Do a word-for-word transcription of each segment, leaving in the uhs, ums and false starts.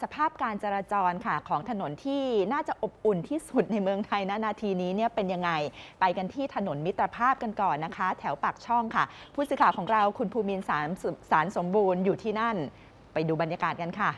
สภาพการจราจรค่ะของถนนที่น่าจะอบอุ่นที่สุดในเมืองไทยณนาทีนี้เนี่ยเป็นยังไงไปกันที่ถนนมิตรภาพกันก่อนนะคะแถวปากช่องค่ะผู้สื่อข่าวของเราคุณภูมินทร์สารสารสมบูรณ์อยู่ที่นั่นไปดูบรรยากาศกันค่ะ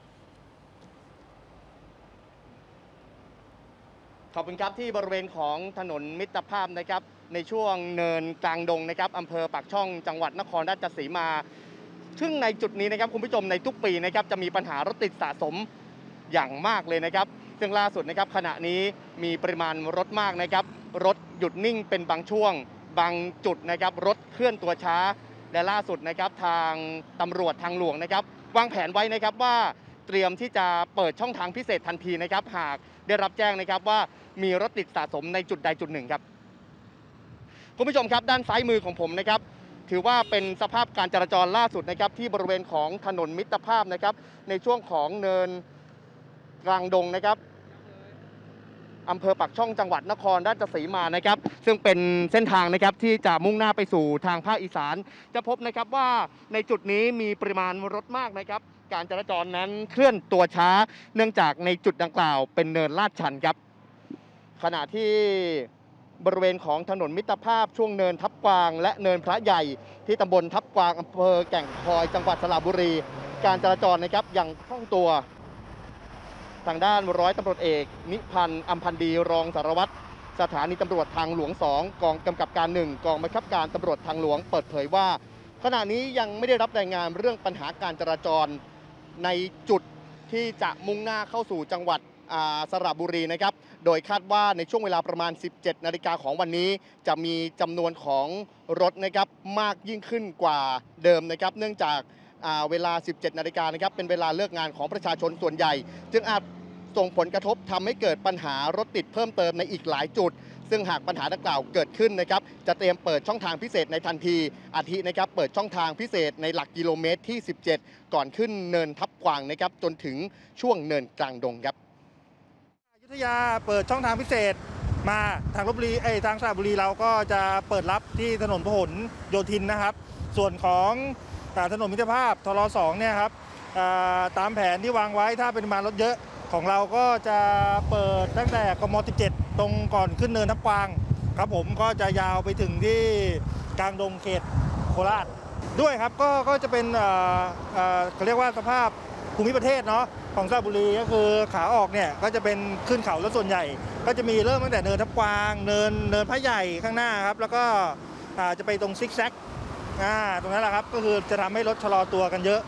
ขอบคุณครับที่บริเวณของถนนมิตรภาพนะครับในช่วงเนินกลางดงนะครับอำเภอปากช่องจังหวัดนครราชสีมาซึ่งในจุดนี้นะครับคุณผู้ชมในทุกปีนะครับจะมีปัญหารถติดสะสมอย่างมากเลยนะครับซึ่งล่าสุดนะครับขณะนี้มีปริมาณรถมากนะครับรถหยุดนิ่งเป็นบางช่วงบางจุดนะครับรถเคลื่อนตัวช้าและล่าสุดนะครับทางตำรวจทางหลวงนะครับวางแผนไว้นะครับว่าเตรียมที่จะเปิดช่องทางพิเศษทันทีนะครับหากได้รับแจ้งนะครับว่ามีรถติดสะสมในจุดใดจุดหนึ่งครับคุณผู้ชมครับด้านซ้ายมือของผมนะครับถือว่าเป็นสภาพการจราจรล่าสุดนะครับที่บริเวณของถนนมิตรภาพนะครับในช่วงของเนินกลางดงนะครับอำเภอปากช่องจังหวัดนครราชสีมานะครับซึ่งเป็นเส้นทางนะครับที่จะมุ่งหน้าไปสู่ทางภาคอีสานจะพบนะครับว่าในจุดนี้มีปริมาณรถมากนะครับการจราจรนั้นเคลื่อนตัวช้าเนื่องจากในจุดดังกล่าวเป็นเนินลาดชันครับขณะที่บริเวณของถนนมิตรภาพช่วงเนินทับกวางและเนินพระใหญ่ที่ตำบลทับกวางอำเภอแก่งคอยจังหวัดสระบุรีการจราจรนะครับยังคล่องตัวทางด้านร้อยตำรวจเอกนิพันธ์อัมพันธ์ดีรองสารวัตรสถานีตำรวจทางหลวงสองกองกำกับการหนึ่งกองบังคับการตำรวจทางหลวงเปิดเผยว่าขณะนี้ยังไม่ได้รับรายงานเรื่องปัญหาการจราจรในจุดที่จะมุ่งหน้าเข้าสู่จังหวัดสระบุรีนะครับโดยคาดว่าในช่วงเวลาประมาณ สิบเจ็ดนาฬิกาของวันนี้จะมีจำนวนของรถนะครับมากยิ่งขึ้นกว่าเดิมนะครับเนื่องจากเวลา สิบเจ็ดนาฬิกานะครับเป็นเวลาเลิกงานของประชาชนส่วนใหญ่จึงอาจส่งผลกระทบทำให้เกิดปัญหารถติดเพิ่มเติมในอีกหลายจุดซึ่งหากปัญหาดังกล่าวเกิดขึ้นนะครับจะเตรียมเปิดช่องทางพิเศษในทันทีอาทินะครับเปิดช่องทางพิเศษในหลักกิโลเมตรที่สิบเจ็ดก่อนขึ้นเนินทับกวางนะครับจนถึงช่วงเนินกลางดงครับอยุธยาเปิดช่องทางพิเศษมาทางลพบุรีเอ้ทางสระบุรีเราก็จะเปิดรับที่ถนนพหลโยธินนะครับส่วนของถนนมิตรภาพทรสองเนี่ยครับตามแผนที่วางไว้ถ้าเป็นปริมาณรถเยอะของเราก็จะเปิดตั้งแต่กมสิบเจ็ดตรงก่อนขึ้นเนินทับกวางครับผมก็จะยาวไปถึงที่กลางดงเขตโคราชด้วยครับก็ก็จะเป็นเขาเรียกว่าสภาพภูมิประเทศเนาะของสระบุรีก็คือขาออกเนี่ยก็จะเป็นขึ้นเขาแล้วส่วนใหญ่ก็จะมีเริ่มตั้งแต่เนินทับกวางเนินเนินพระใหญ่ข้างหน้าครับแล้วก็จะไปตรงซิกแซกตรงนั้นแหละครับก็คือจะทำให้รถชะลอตัวกันเยอะ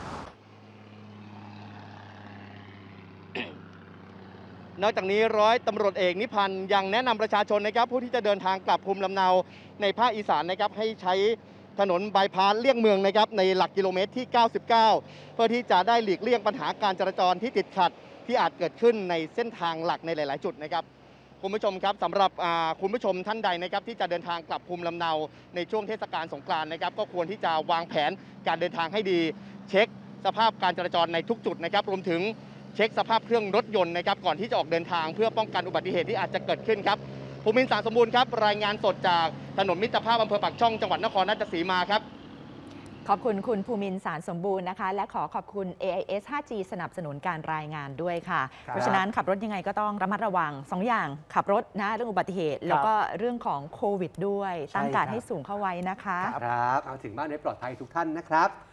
นอกจากนี้ร้อยตำรวจเอกนิพันธ์ยังแนะนำประชาชนนะครับผู้ที่จะเดินทางกลับภูมิลำเนาในภาคอีสานนะครับให้ใช้ถนนบายพาสเลี่ยงเมืองนะครับในหลักกิโลเมตรที่เก้าสิบเก้าเพื่อที่จะได้หลีกเลี่ยงปัญหาการจราจรที่ติดขัดที่อาจเกิดขึ้นในเส้นทางหลักในหลายๆจุดนะครับคุณผู้ชมครับสำหรับคุณผู้ชมท่านใดนะครับที่จะเดินทางกลับภูมิลำเนาในช่วงเทศกาลสงกรานต์นะครับก็ควรที่จะวางแผนการเดินทางให้ดีเช็คสภาพการจราจรในทุกจุดนะครับรวมถึงเช็คสภาพเครื่องรถยนต์นะครับก่อนที่จะออกเดินทางเพื่อป้องกันอุบัติเหตุที่อาจจะเกิดขึ้นครับภูมินทร์สารสมบูรณ์ครับรายงานสดจากถนนมิตรภาพอำเภอปากช่องจังหวัดนครราชสีมาครับขอบคุณคุณภูมินทร์สารสมบูรณ์นะคะและขอขอบคุณ เอ ไอ เอส ห้าจี สนับสนุนการรายงานด้วยค่ะเพราะฉะนั้นขับรถยังไงก็ต้องระมัดระวังสองอย่างขับรถนะเรื่องอุบัติเหตุแล้วก็เรื่องของโควิดด้วยตั้งการให้สูงเข้าไว้นะคะครับเอาถึงบ้านได้ปลอดภัยทุกท่านนะครับ